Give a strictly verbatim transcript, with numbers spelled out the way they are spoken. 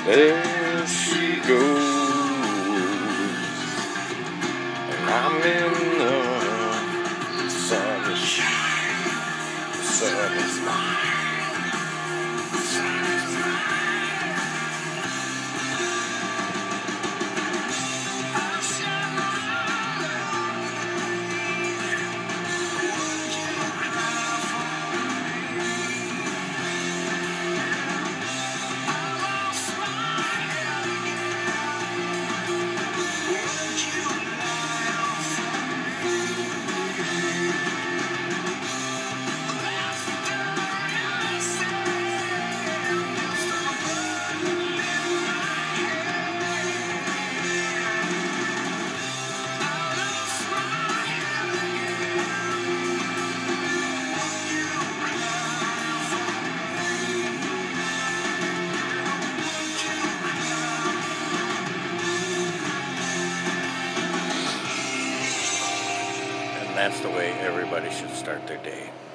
There she goes, and I'm in the sunshine. The sun is mine. The sun is mine. I shall And that's the way everybody should start their day.